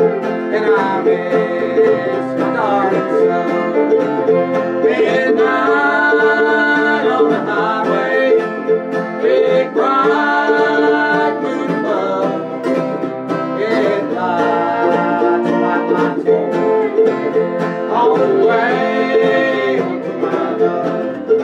and I miss my darling son. Midnight on the highway, big bright moon above, it lights white lines for all the way home to my love.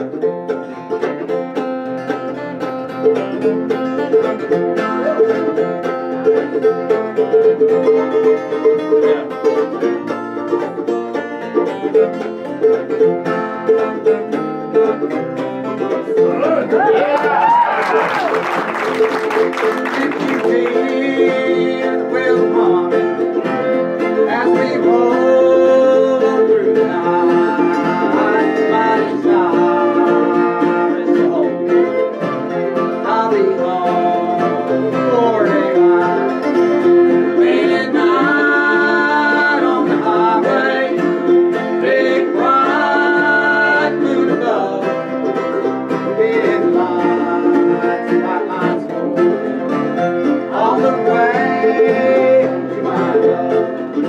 Will mommy, as we roll on through the night, my desire is to hold you. I'll be home for daylight. Midnight on the highway, big bright moon above, it lights white lines for all the way to my love.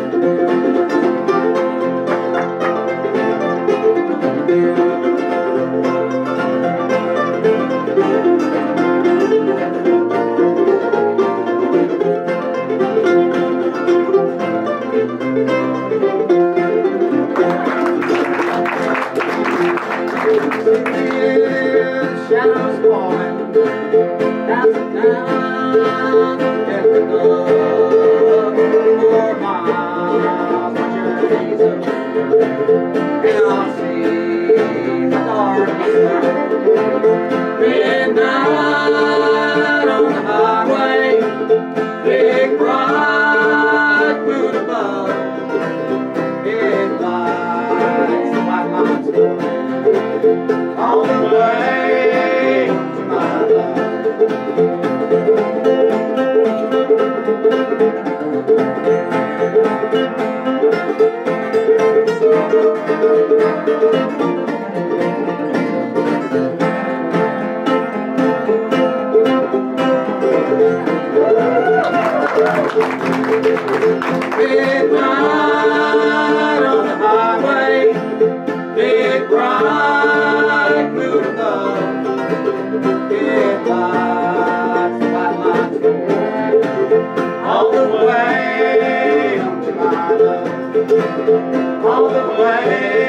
Shadows falling, dancing down in the dark. 4 miles, my journey's over, and I'll see the darkness now. Midnight on the highway, big bright moon above, it lights the white lines for me all the way to my love. Midnight on the highway, big bright moon above, it lights the white lines for me all the way home to my love, all the way.